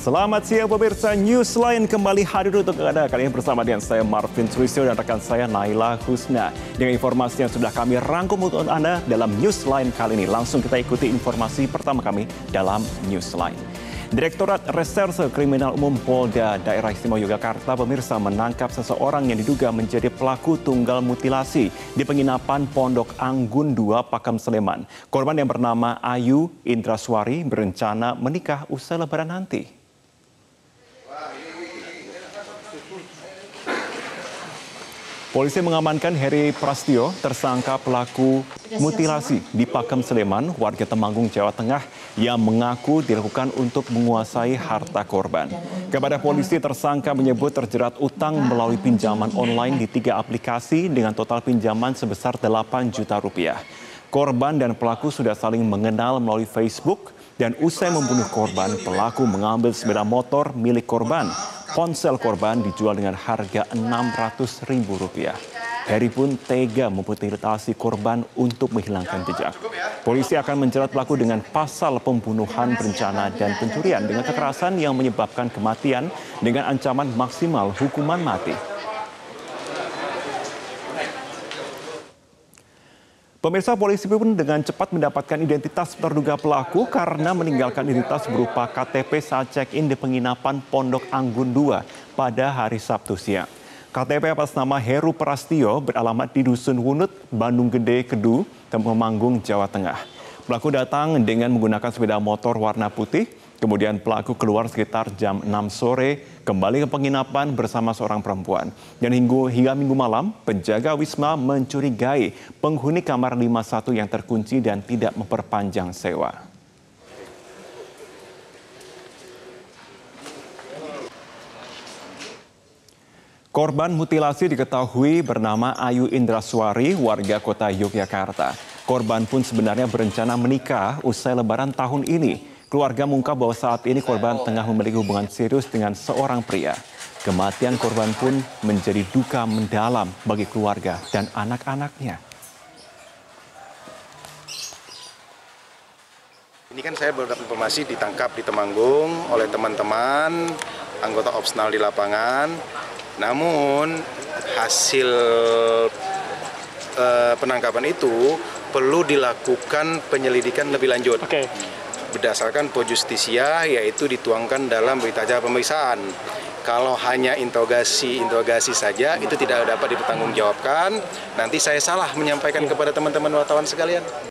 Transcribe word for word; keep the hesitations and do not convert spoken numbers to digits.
Selamat siang pemirsa, Newsline kembali hadir untuk Anda. Kali ini bersama dengan saya Marvin Trisio dan rekan saya Naila Husna. Dengan informasi yang sudah kami rangkum untuk Anda dalam Newsline kali ini. Langsung kita ikuti informasi pertama kami dalam Newsline. Direktorat Reserse Kriminal Umum Polda Daerah Istimewa Yogyakarta pemirsa menangkap seseorang yang diduga menjadi pelaku tunggal mutilasi di penginapan Pondok Anggun dua, Pakem, Sleman. Korban yang bernama Ayu Indraswari berencana menikah usai Lebaran nanti. Polisi mengamankan Heri Prastio, tersangka pelaku mutilasi di Pakem, Sleman, warga Temanggung, Jawa Tengah, yang mengaku dilakukan untuk menguasai harta korban. Kepada polisi, tersangka menyebut terjerat utang melalui pinjaman online di tiga aplikasi dengan total pinjaman sebesar delapan juta rupiah. Korban dan pelaku sudah saling mengenal melalui Facebook dan usai membunuh korban, pelaku mengambil sepeda motor milik korban. Ponsel korban dijual dengan harga enam ratus ribu rupiah. Heri pun tega memutilasi korban untuk menghilangkan jejak. Polisi akan menjerat pelaku dengan pasal pembunuhan berencana dan pencurian dengan kekerasan yang menyebabkan kematian dengan ancaman maksimal hukuman mati. Pemirsa, polisi pun dengan cepat mendapatkan identitas terduga pelaku karena meninggalkan identitas berupa K T P saat check-in di penginapan Pondok Anggun dua pada hari Sabtu siang. K T P atas nama Heru Prastio beralamat di Dusun Wunut, Bandung Gede, Kedu, Temanggung, Jawa Tengah. Pelaku datang dengan menggunakan sepeda motor warna putih. Kemudian pelaku keluar sekitar jam enam sore, kembali ke penginapan bersama seorang perempuan. Dan hingga, hingga minggu malam, penjaga Wisma mencurigai penghuni kamar lima puluh satu yang terkunci dan tidak memperpanjang sewa. Korban mutilasi diketahui bernama Ayu Indraswari, warga kota Yogyakarta. Korban pun sebenarnya berencana menikah usai Lebaran tahun ini. Keluarga mengungkap bahwa saat ini korban tengah memiliki hubungan serius dengan seorang pria. Kematian korban pun menjadi duka mendalam bagi keluarga dan anak-anaknya. Ini kan saya baru dapat informasi ditangkap di Temanggung oleh teman-teman anggota Opsnal di lapangan. Namun hasil eh, penangkapan itu perlu dilakukan penyelidikan lebih lanjut. Oke. Berdasarkan pro justisia, yaitu dituangkan dalam berita acara pemeriksaan. Kalau hanya interogasi-interogasi saja, itu tidak dapat dipertanggungjawabkan. Nanti saya salah menyampaikan kepada teman-teman wartawan sekalian.